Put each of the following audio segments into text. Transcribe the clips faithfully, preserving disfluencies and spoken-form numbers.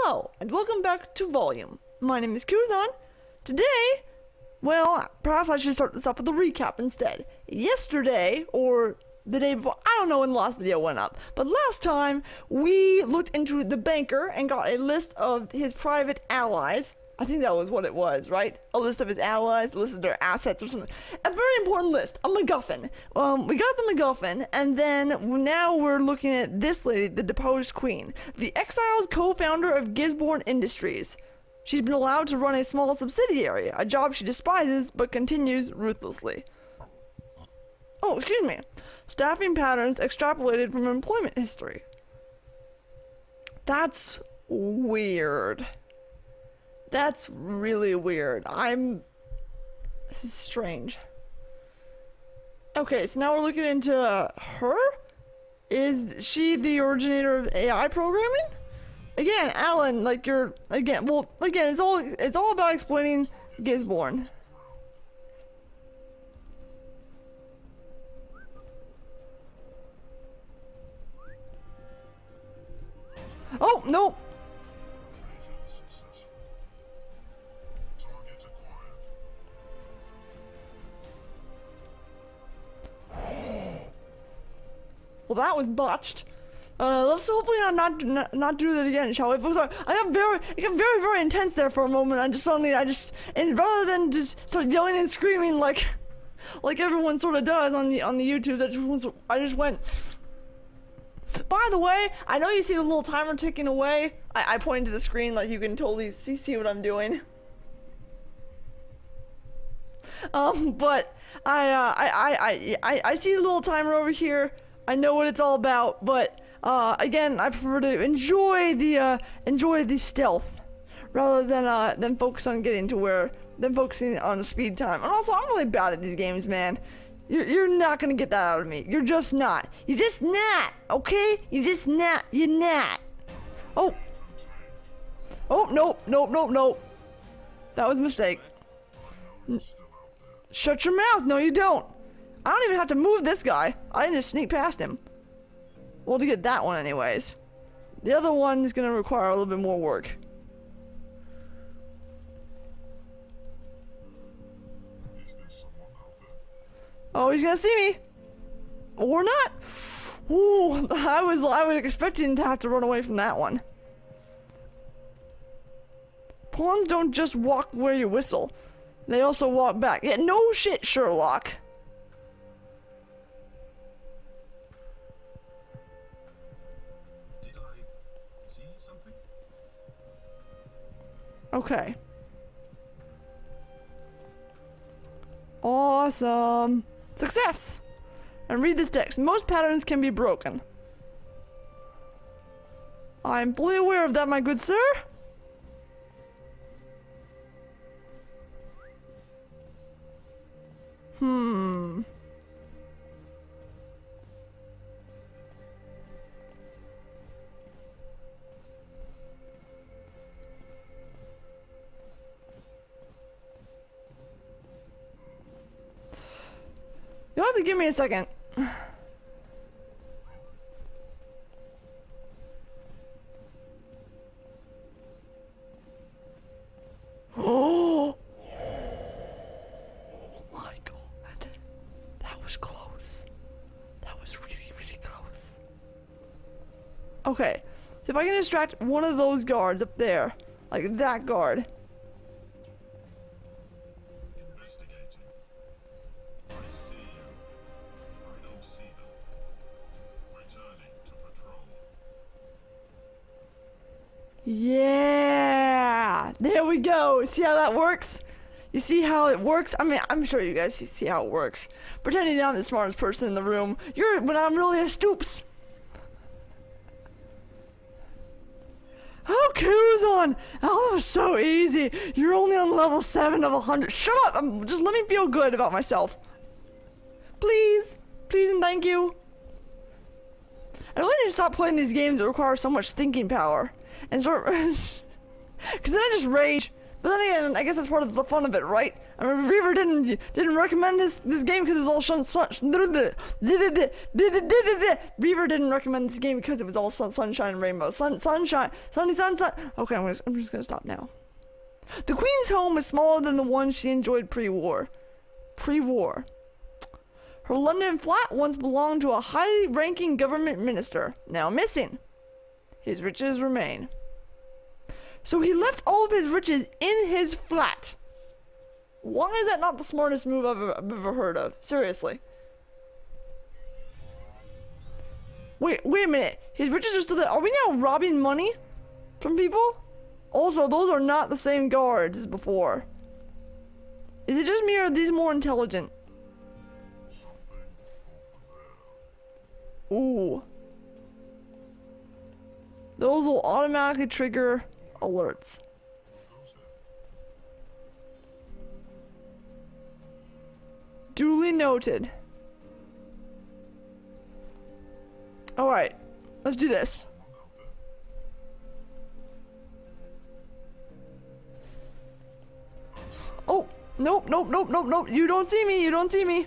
Hello, and welcome back to Volume. My name is Kuzan. Today, well, perhaps I should start this off with a recap instead. Yesterday, or the day before, I don't know when the last video went up, but last time, we looked into the banker and got a list of his private allies. I think that was what it was, right? A list of his allies, a list of their assets or something. A very important list, a MacGuffin. Um, we got the MacGuffin, and then now we're looking at this lady, the deposed queen, the exiled co-founder of Gisborne Industries. She's been allowed to run a small subsidiary, a job she despises but continues ruthlessly. Oh, excuse me. Staffing patterns extrapolated from employment history. That's weird. That's really weird. I'm... This is strange. Okay, so now we're looking into her? Is she the originator of A I programming? Again, Alan, like you're... Again, well, again, it's all, it's all about explaining Gisborne. Oh, no! Well, that was botched. Uh, let's hopefully not not not do that again, shall we? Sorry, I got very, it got very, very intense there for a moment. I just suddenly, I just, and rather than just start yelling and screaming like, like everyone sort of does on the on the YouTube, that just, I just went. By the way, I know you see the little timer ticking away. I, I pointed to the screen like you can totally see see what I'm doing. Um, but I, uh, I, I, I, I see the little timer over here. I know what it's all about, but uh, again, I prefer to enjoy the uh, enjoy the stealth rather than uh, than focus on getting to where than focusing on the speed time. And also, I'm really bad at these games, man. You're you're not gonna get that out of me. You're just not. You're just not. Okay? You're just not. You're not. Oh. Oh nope nope nope nope. That was a mistake. N Shut your mouth. No, you don't. I don't even have to move this guy. I can just sneak past him. Well, to get that one anyways. The other one is going to require a little bit more work. Oh, he's going to see me. Or not. Ooh, I was, I was expecting to have to run away from that one. Pawns don't just walk where you whistle. They also walk back. Yeah, no shit, Sherlock. Okay. Awesome. Success! And read this text. Most patterns can be broken. I'm fully aware of that, my good sir. Hmm. You'll have to give me a second. Oh my god. That was close. That was really, really close. Okay. So if I can distract one of those guards up there, like that guard. Yeah, there we go. See how that works? You see how it works? I mean, I'm sure you guys see, see how it works. Pretending that I'm the smartest person in the room. You're, when I'm really a stoops. Oh, Kuzan! Oh, that was so easy. You're only on level seven of a hundred. Shut up! I'm, just let me feel good about myself. Please, please, and thank you. I really need to stop playing these games that require so much thinking power. And start, because then I just rage, But then again, I guess that's part of the fun of it, right? I mean, Reaver didn't didn't recommend this this game because it was all sun, sun, Reaver didn't recommend this game because it was all sun, sunshine and rainbow. Sun, sunshine, sunny, sunshine. Okay, I'm, gonna, I'm just gonna stop now. The Queen's home is smaller than the one she enjoyed pre-war. Pre-war. Her London flat once belonged to a high-ranking government minister, now missing. His riches remain. So he left all of his riches in his flat. Why is that not the smartest move I've ever, I've ever heard of? Seriously. Wait, wait a minute. His riches are still there. Are we now robbing money from people? Also, those are not the same guards as before. Is it just me or are these more intelligent? Ooh. Those will automatically trigger alerts. Duly noted. Alright, let's do this. Oh, nope, nope, nope, nope, nope. You don't see me, you don't see me.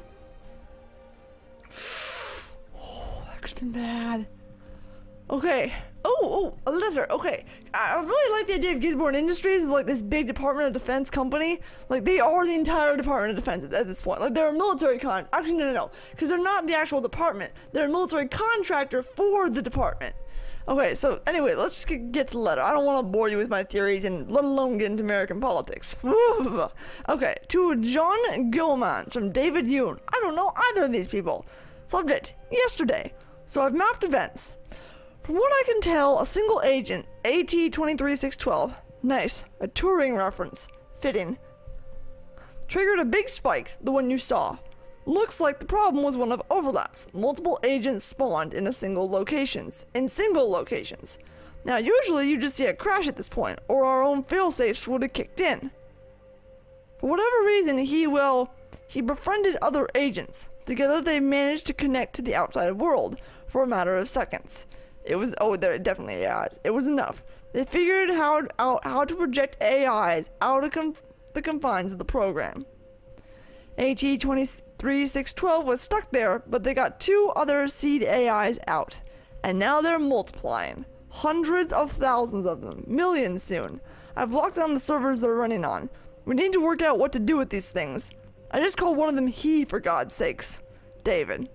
Oh, that could have been bad. Okay. Oh, oh, a letter. Okay. I really like the idea of Gisborne Industries as like this big Department of Defense company. Like they are the entire Department of Defense at, at this point. Like they're a military con. Actually, no, no, no. Because they're not the actual department. They're a military contractor for the department. Okay, so anyway, let's just get, get to the letter. I don't want to bore you with my theories and let alone get into American politics. Okay, to John Gilman from David Yoon. I don't know either of these people. Subject, yesterday. So I've mapped events. From what I can tell, a single agent, A T two three six one two, nice, a Turing reference, fitting, triggered a big spike, the one you saw. Looks like the problem was one of overlaps. Multiple agents spawned in a single locations, in single locations. Now usually you just see a crash at this point, or our own failsafes would have kicked in. For whatever reason, he, well, he befriended other agents. Together they managed to connect to the outside world for a matter of seconds. It was, oh, there definitely A Is. It was enough. They figured how, out how to project A Is out of conf the confines of the program. A T two three six one two was stuck there, but they got two other seed A Is out. And now they're multiplying. Hundreds of thousands of them. Millions soon. I've locked down the servers they're running on. We need to work out what to do with these things. I just called one of them he, for God's sakes. David.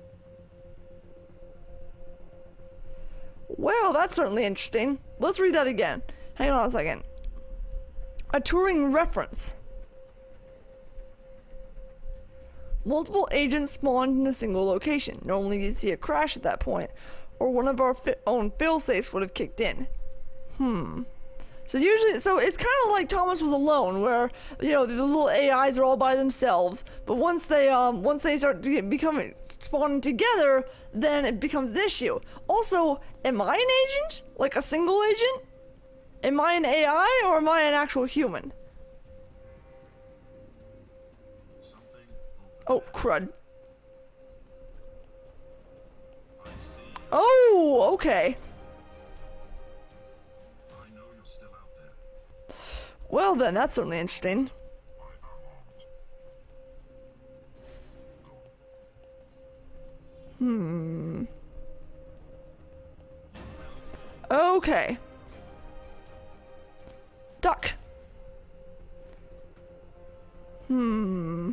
Well, that's certainly interesting. Let's read that again. Hang on a second. A Turing reference. Multiple agents spawned in a single location. Normally you'd see a crash at that point, or one of our fi own failsafes would have kicked in. Hmm. So usually, so it's kind of like Thomas Was Alone, where, you know, the little A Is are all by themselves, but once they, um, once they start to get, becoming, spawning together, then it becomes an issue. Also, am I an agent? Like a single agent? Am I an A I, or am I an actual human? Oh, crud. Oh, okay. Well then, that's certainly interesting. Hmm. Okay. Duck. Hmm.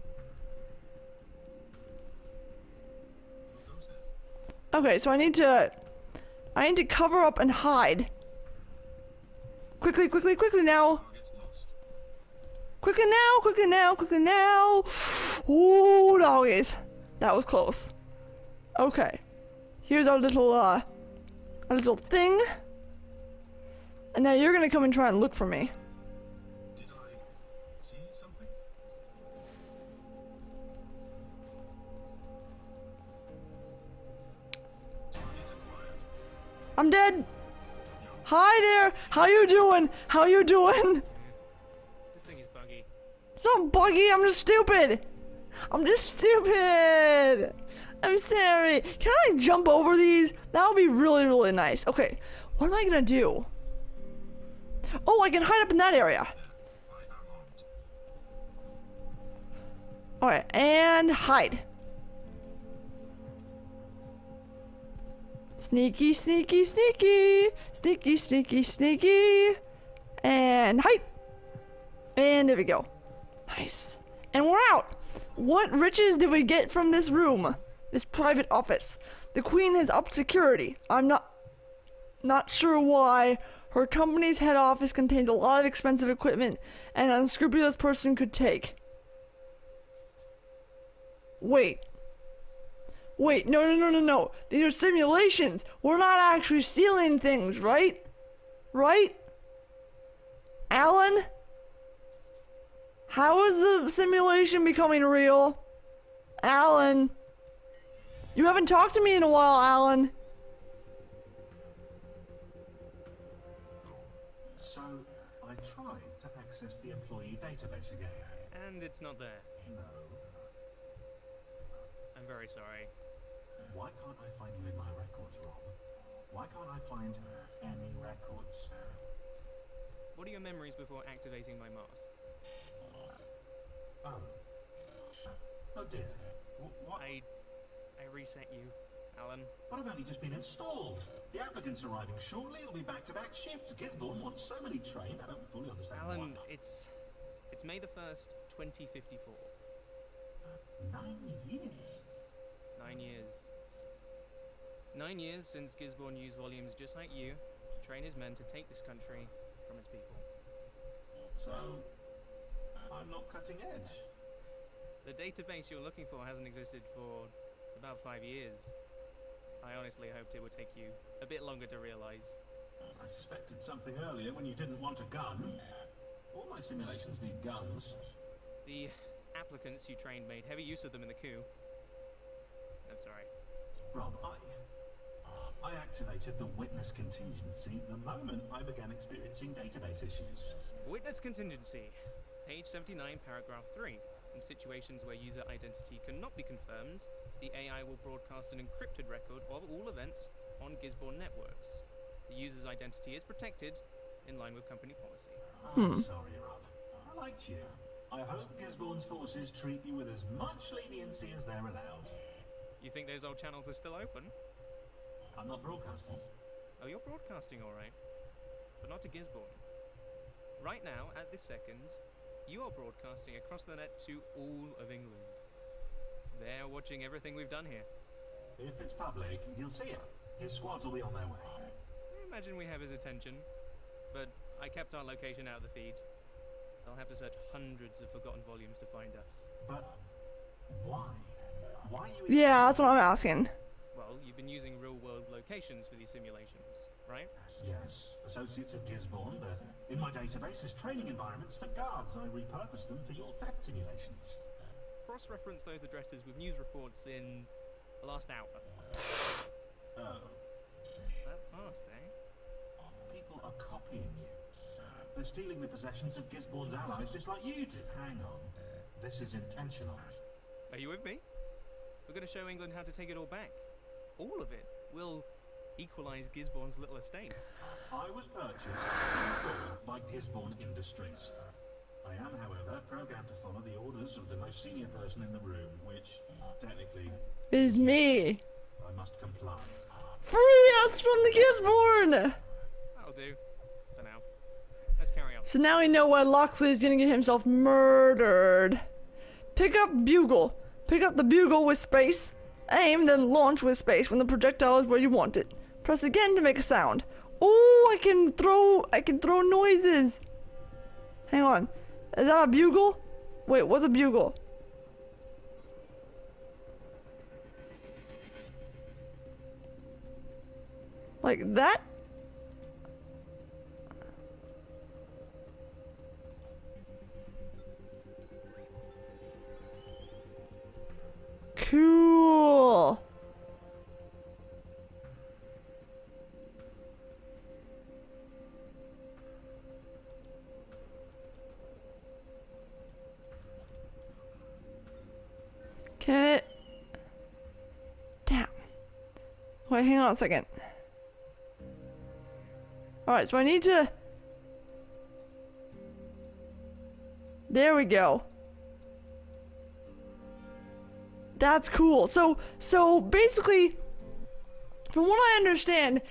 Okay, so I need to... I need to cover up and hide. Quickly, quickly, quickly now! Quickly now, quickly now, quickly now! Ooh, doggies. That was close. Okay. Here's our little, uh... our little thing. And now you're gonna come and try and look for me. Did I see something? I'm dead! Hi there! How you doing? How you doing? This thing is buggy. It's not buggy, I'm just stupid! I'm just stupid! I'm sorry. Can I jump over these? That would be really, really nice. Okay, what am I gonna do? Oh, I can hide up in that area. Alright, and hide. Sneaky, sneaky, sneaky. Sneaky, sneaky, sneaky. And hide. And there we go. Nice. And we're out. What riches did we get from this room? This private office. The Queen has upped security. I'm not not sure why. Her company's head office contains a lot of expensive equipment an unscrupulous person could take. Wait. Wait, no, no, no, no, no. These are simulations. We're not actually stealing things, right? Right? Alan? How is the simulation becoming real? Alan? You haven't talked to me in a while, Alan. So, I tried to access the employee database again. And it's not there. No. I'm very sorry. Why can't I find you in my records, Rob? Why can't I find any records? What are your memories before activating my mask? Oh. Oh dear. W what? I... I reset you, Alan. But I've only just been installed. The applicant's arriving shortly. It'll be back-to-back shifts. Gisborne wants so many trained. I don't fully understand Alan, why. it's... It's May the first, twenty fifty-four. Nine years? Nine years. Nine years since Gisborne used volumes just like you to train his men to take this country from its people. So, I'm not cutting edge. The database you're looking for hasn't existed for about five years. I honestly hoped it would take you a bit longer to realize. I suspected something earlier when you didn't want a gun. All my simulations need guns. The applicants you trained made heavy use of them in the coup. I'm sorry. Rob, I... I activated the witness contingency the moment I began experiencing database issues. Witness contingency. Page seventy-nine, paragraph three. In situations where user identity cannot be confirmed, the A I will broadcast an encrypted record of all events on Gisborne networks. The user's identity is protected in line with company policy. I'm sorry, Rob. I liked you. I hope Gisborne's forces treat you with as much leniency as they're allowed. You think those old channels are still open? I'm not broadcasting. Oh, you're broadcasting all right, but not to Gisborne. Right now, at this second, you are broadcasting across the net to all of England. They're watching everything we've done here. If it's public, he'll see it. His squads will be on their way. I imagine we have his attention, but I kept our location out of the feed. They'll have to search hundreds of forgotten volumes to find us. But why? Why you? Yeah, that's what I'm asking. Well, you've been using real-world locations for these simulations, right? Yes, associates of Gisborne. They're in my database as training environments for guards. I repurposed them for your theft simulations. Cross-reference those addresses with news reports in the last hour. Oh. That fast, eh? People are copying you. They're stealing the possessions of Gisborne's allies just like you do. Hang on. This is intentional. Are you with me? We're going to show England how to take it all back. All of it. We'll equalize Gisborne's little estates. I was purchased in full by Gisborne Industries. I am, however, programmed to follow the orders of the most senior person in the room, which, technically, Is me. I must comply. Free us from the Gisborne! That'll do. For now. Let's carry on. So now we know why Locksley is gonna get himself murdered. Pick up bugle. Pick up the bugle with space. Aim, then launch with space when the projectile is where you want it. Press again to make a sound. Oh, I can throw, I can throw noises. Hang on. Is that a bugle? Wait, what's a bugle? Like that? Cool. Can it? Damn. Wait, hang on a second. Alright, so I need to... There we go. That's cool. So, so basically, from what I understand,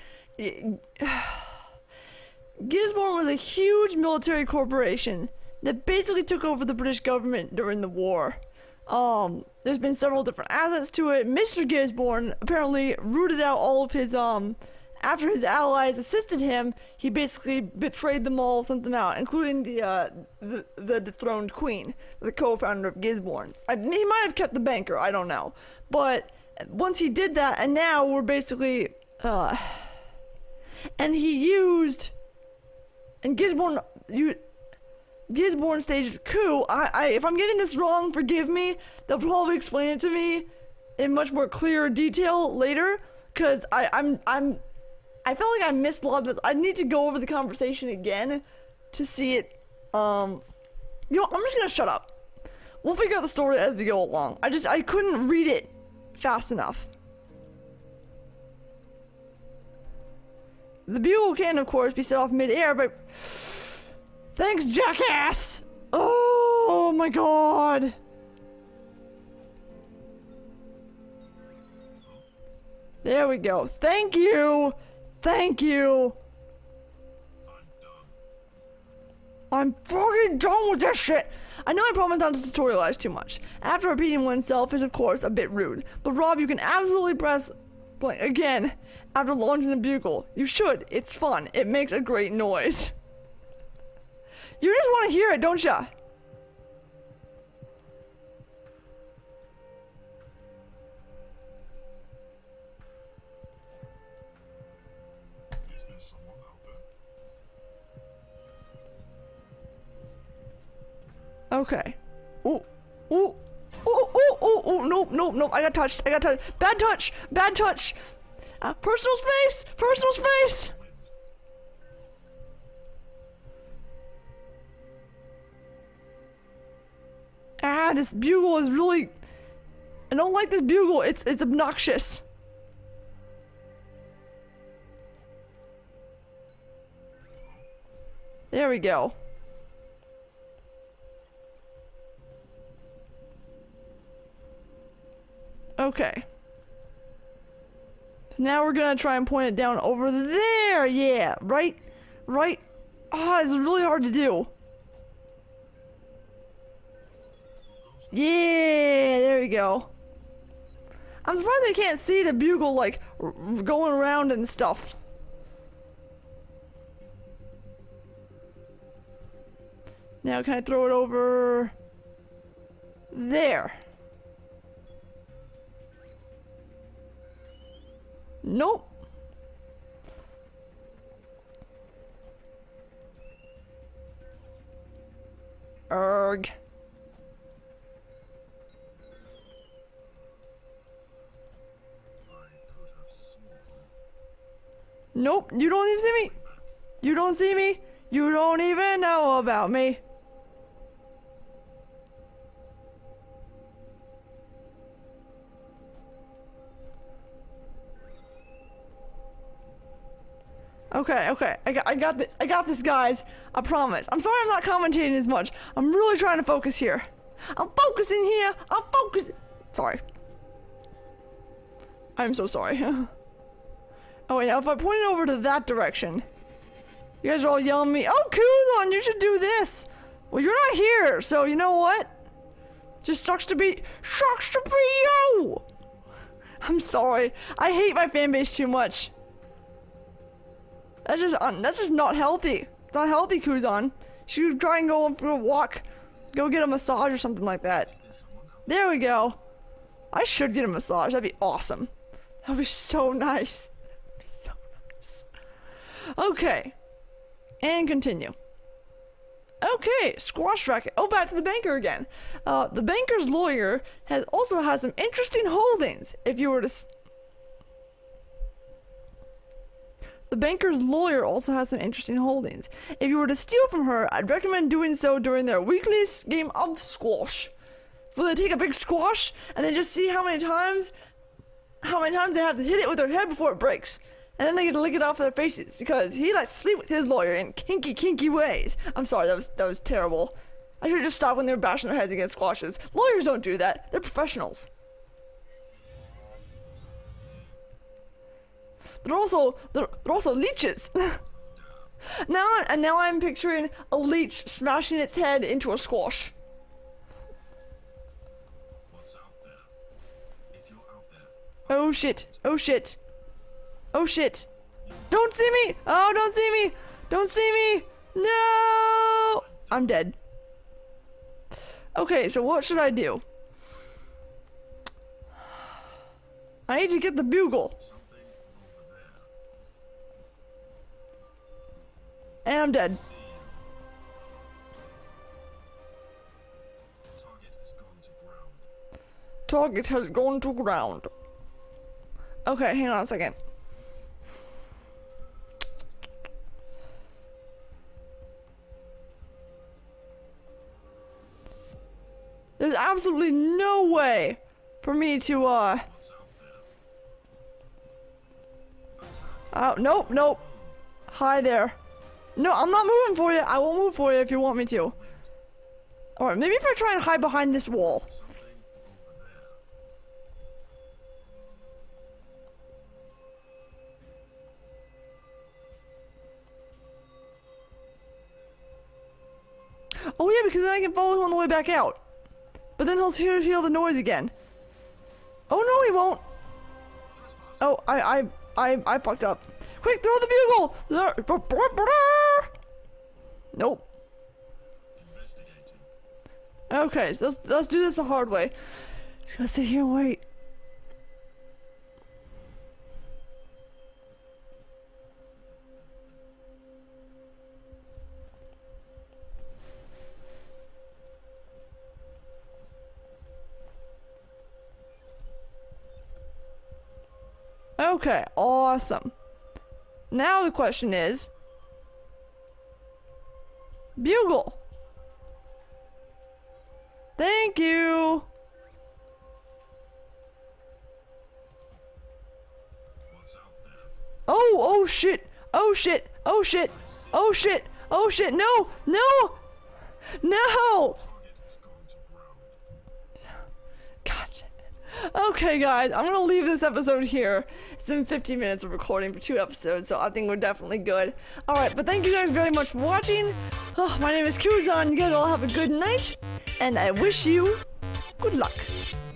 Gisborne was a huge military corporation that basically took over the British government during the war. Um, there's been several different assets to it. Mister Gisborne apparently rooted out all of his, um, after his allies assisted him, he basically betrayed them all, sent them out, including the, uh, the, the dethroned queen, the co-founder of Gisborne. I, he might have kept the banker, I don't know. But once he did that, and now we're basically, uh, and he used, and Gisborne, you, Gisborne staged a coup. I, I, if I'm getting this wrong, forgive me. They'll probably explain it to me in much more clear detail later, because I, I'm, I'm, I felt like I missed a lot of it. I need to go over the conversation again to see it. Um, you know, I'm just gonna shut up. We'll figure out the story as we go along. I just, I couldn't read it fast enough. The bugle can, of course, be set off mid-air, but thanks, jackass! Oh my god! There we go. Thank you! Thank you! I'm fucking done with this shit! I know I promised not to tutorialize too much. After repeating oneself is, of course, a bit rude. But Rob, you can absolutely press blank again after launching the bugle. You should. It's fun. It makes a great noise. You just want to hear it, don't ya? Is there someone out there? Okay. Ooh. Ooh. Ooh, ooh, ooh, ooh, nope, nope, nope, I got touched, I got touched. Bad touch, bad touch. Uh, personal space, personal space. Ah, this bugle is really, I don't like this bugle, it's, it's obnoxious. There we go. Okay. So now we're gonna try and point it down over there. Yeah, right, right. Ah, oh, it's really hard to do. Yeah, there we go. I'm surprised I can't see the bugle like r going around and stuff. Now can I throw it over there? Nope. Erg. Nope, you don't even see me. You don't see me. You don't even know about me. Okay, okay, I got, I got this, I got this, guys. I promise. I'm sorry I'm not commentating as much. I'm really trying to focus here. I'm focusing here. I'm focusing. Sorry. I'm so sorry. Oh wait, now if I point it over to that direction, you guys are all yelling at me. Oh, Kuzon, you should do this. Well, you're not here, so you know what? Just sucks to be, sucks to be you. I'm sorry. I hate my fan base too much. That's just un that's just not healthy. It's not healthy, Kuzon. You should try and go for a walk. Go get a massage or something like that. There we go. I should get a massage. That'd be awesome. That'd be so nice. That'd be so nice. Okay. And continue. Okay, squash racket. Oh, back to the banker again. Uh, the banker's lawyer has also has some interesting holdings. If you were to... S The banker's lawyer also has some interesting holdings. If you were to steal from her, I'd recommend doing so during their weekly game of squash. Will they take a big squash and then just see how many times, how many times they have to hit it with their head before it breaks, and then they get to lick it off their faces because he likes to sleep with his lawyer in kinky, kinky ways. I'm sorry, that was that was terrible. I should have just stopped when they were bashing their heads against squashes. Lawyers don't do that. They're professionals. they're also they're, they're also leeches. Now and now I'm picturing a leech smashing its head into a squash. What's out there? If you're out there. Oh shit! Oh shit! Oh shit! Don't see me! Oh, don't see me! Don't see me! No! I'm dead. Okay, so what should I do? I need to get the bugle. Something over there. And I'm dead. Target has gone to ground. Target has gone to ground. Okay, hang on a second. There's absolutely no way for me to, uh... Oh, nope, nope. Hi there. No, I'm not moving for you. I won't move for you if you want me to. Alright, maybe if I try and hide behind this wall. Oh yeah, because then I can follow him on the way back out. But then he'll hear, hear the noise again. Oh no, he won't. Oh, I, I, I, I fucked up. Quick, throw the bugle! Nope. Okay, so let's, let's do this the hard way. Just gonna sit here and wait. Okay, awesome. Now the question is... Bugle! Thank you! What's out there? Oh, oh shit! Oh shit! Oh shit! Oh shit! Oh shit! No! No! No! Target has gone to ground. Gotcha. Okay, guys, I'm gonna leave this episode here. It's been fifteen minutes of recording for two episodes, so I think we're definitely good. Alright, but thank you guys very much for watching. Oh, my name is Kuzan. You guys all have a good night, and I wish you good luck.